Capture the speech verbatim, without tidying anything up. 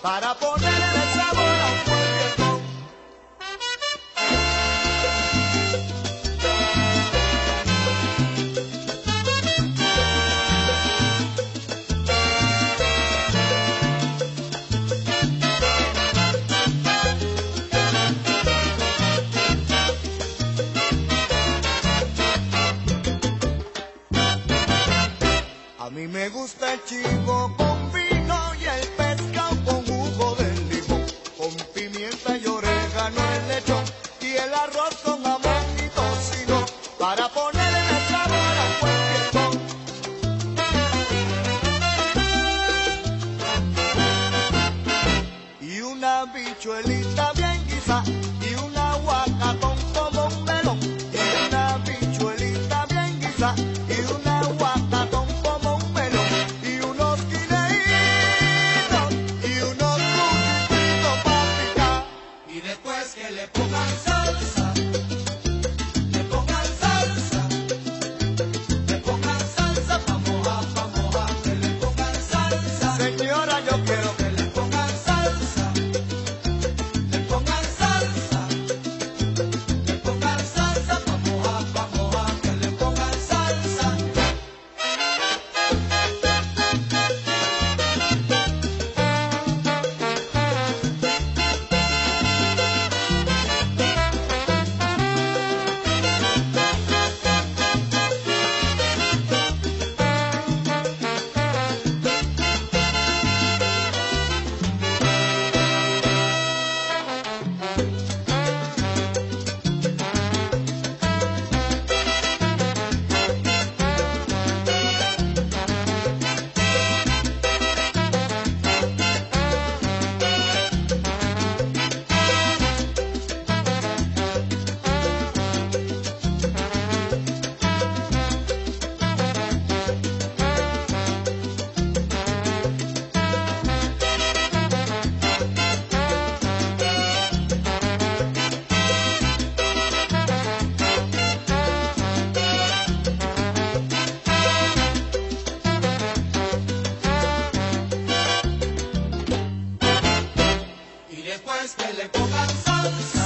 para ponerle sabor a un buen fiestón. A mí me gusta el chivo con vino y el pescado con jugo de limón, con pimienta y orégano el lechón y el arroz con jamón y tocino, para ponerle sabor a un buen fiestón. Y una habichuelita bien guisa y un aguacatón como un melón, y una habichuelita bien guisa y un aguacatón como un melón, y unos guineitos y unos cuchillitos para picar. Y después que le pongan salsa, le pongan salsa, le pongan salsa pa' mojar, pa' mojar, que le pongan salsa. Señora, yo quiero Que le pongan salsa, le pongan salsa, le pongan salsa pa' mojar, pa' mojar, que le pongan salsa. Y después que le pongan salsa,